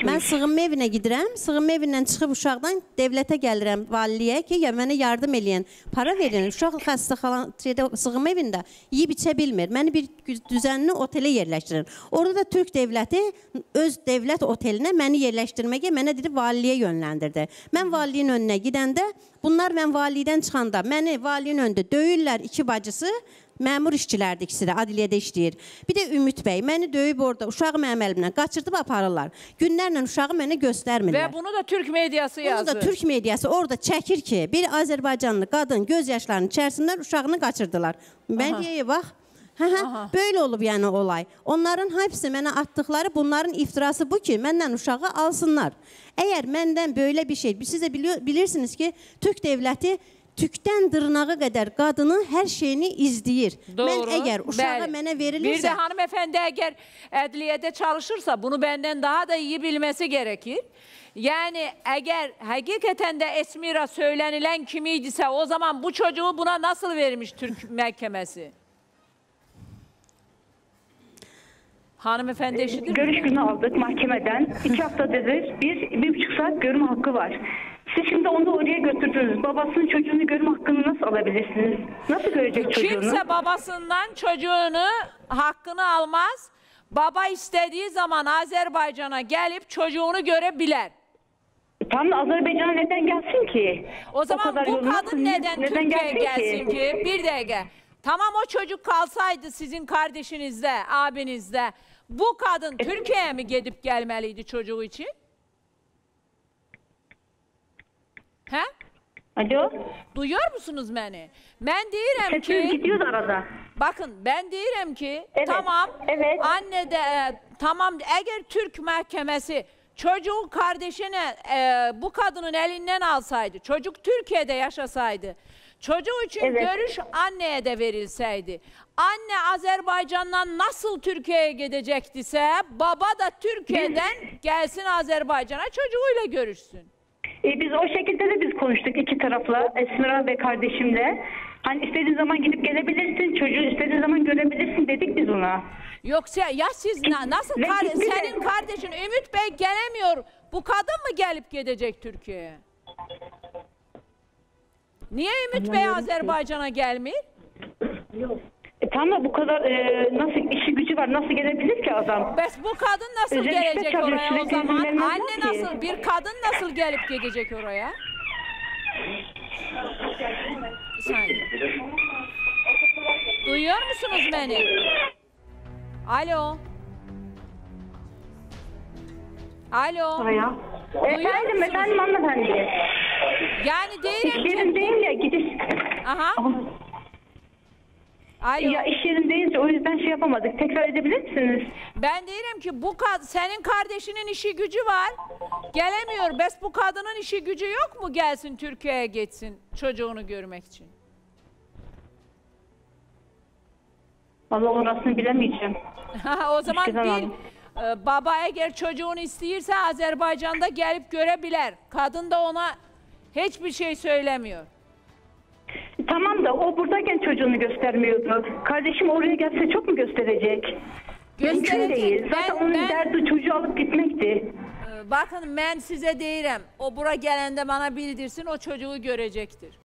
Mən sığınma evinə gedirəm. Sığınma evindən çıxıb uşaqdan devlətə gəlirəm valiliyə ki, ya mənə yardım eləyən, para verin. Uşaq xəstəxana sığınma evində yeyib içə bilmir. Məni bir düzənli otelə yerləşdirin. Orada da Türk devləti öz devlət otelinə məni yerləşdirməyə mənə dedi valiliyə yönləndirdi. Mən valiliyin önünə gedəndə bunlar mən valilikdən çıxanda məni valiliyin önündə döyürlər, iki bacısı. Məmur işçilərdir ikisi də, adliyyədə işləyir. Bir də Ümid bəy, məni döyüb orada, uşağı mənim əlimdən qaçırdıb aparırlar. Günlərlə uşağı mənə göstərmirlər. Və bunu da Türk mediası yazır. Bunu da Türk mediası orada çəkir ki, bir Azərbaycanlı qadın göz yaşlarının içərisindən uşağını qaçırdılar. Mən deyək, bax, böyle olub yəni olay. Onların hepsi mənə atdıqları, bunların iftirası bu ki, məndən uşağı alsınlar. Əgər məndən böyle bir şey, siz də bilirsiniz ki, Türk devləti tükdən dırnağı qədər qadını hər şeyini izləyir. Doğru. Mən əgər uşağa mənə verilirsə... Bir də hanımefendi əgər ədliyyədə çalışırsa bunu benden daha da iyi bilmesi gerekir. Yani eğer hakikaten de Esmira söylenilen kimiydisə o zaman bu çocuğu buna nasıl vermiş Türk mahkemesi? Hanımefendi eşidir mi? Görüş günü aldık mahkemeden. 2 haftadır bir buçuk saat görme hakkı var. Siz şimdi onu oraya götürdünüz. Babasının çocuğunu görme hakkını nasıl alabilirsiniz? Nasıl görecek çocuğunu? Kimse babasından çocuğunu hakkını almaz. Baba istediği zaman Azerbaycan'a gelip çocuğunu görebilir. Tam Azerbaycan'a neden gelsin ki? O zaman bu kadın neden Türkiye'ye gelsin ki? Bir dakika. Tamam o çocuk kalsaydı sizin kardeşinizde, abinizde. Bu kadın Türkiye'ye mi gidip gelmeliydi çocuğu için? He? Alo? Duyuyor musunuz beni? Ben diyorum ki... Sesiniz gidiyor arada. Bakın ben diyorum ki evet, tamam evet. Anne de tamam eğer Türk mahkemesi çocuğun kardeşine bu kadının elinden alsaydı, çocuk Türkiye'de yaşasaydı, çocuğu için evet. görüş anneye de verilseydi, anne Azerbaycan'dan nasıl Türkiye'ye gidecektiyse baba da Türkiye'den gelsin Azerbaycan'a çocuğuyla görüşsün. Biz o şekilde de biz konuştuk iki tarafla, Esmira ve kardeşimle. Hani istediğin zaman gidip gelebilirsin, çocuğu istediğin zaman görebilirsin dedik biz ona. Yoksa ya siz nasıl senin kardeşin Ümit Bey gelemiyor, bu kadın mı gelip gidecek Türkiye'ye? Niye Ümit Bey Azerbaycan'a gelmiyor? Tamam bu kadar nasıl işi gücü var, nasıl gelebilir ki adam? Bu kadın nasıl Özel gelecek oraya o zaman? Anne nasıl, bir kadın nasıl gelip gidecek oraya? Bir saniye. Duyuyor musunuz beni? Alo. Alo. Efendim hanımefendi. Yani diyelim İş yerindeyim ya gidiş. Aha. Alo. Ya iş yerindeyiz o yüzden şey yapamadık. Tekrar edebilir misiniz? Ben diyelim ki senin kardeşinin işi gücü var. Gelemiyor. Bu kadının işi gücü yok mu gelsin Türkiye'ye geçsin çocuğunu görmek için? Vallahi orasını bilemeyeceğim. O zaman baba eğer çocuğunu istiyorsa Azerbaycan'da gelip görebilir. Kadın da ona hiçbir şey söylemiyor. Tamam da o buradayken çocuğunu göstermiyordu. Kardeşim oraya gelse çok mu gösterecek? Mümkün değil. Zaten onun derdi çocuğu alıp gitmekti. Bakın ben size değilim. O bura gelende bana bildirsin o çocuğu görecektir.